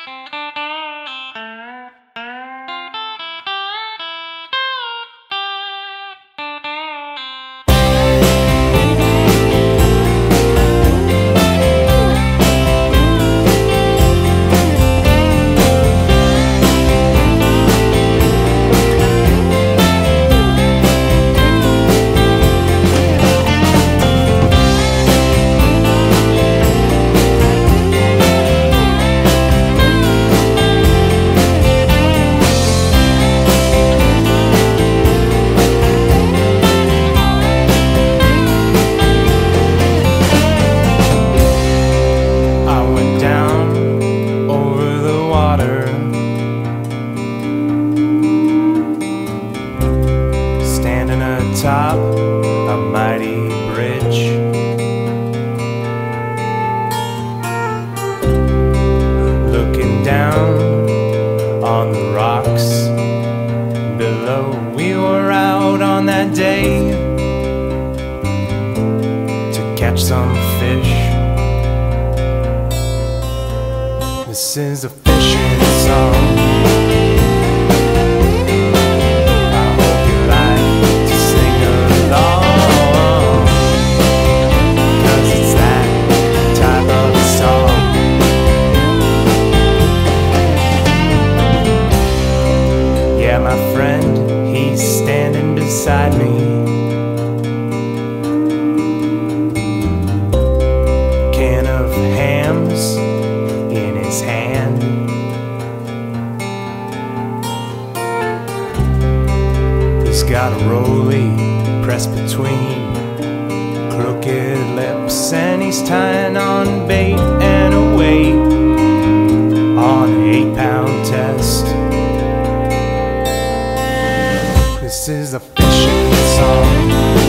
Atop a mighty bridge, looking down on the rocks below. We were out on that day to catch some fish. This is a fishing song. My friend, he's standing beside me. Can of hams in his hand. He's got a rollie pressed between crooked lips, and he's tying on bait and a weight on an 8-pound test. This is a fishing song.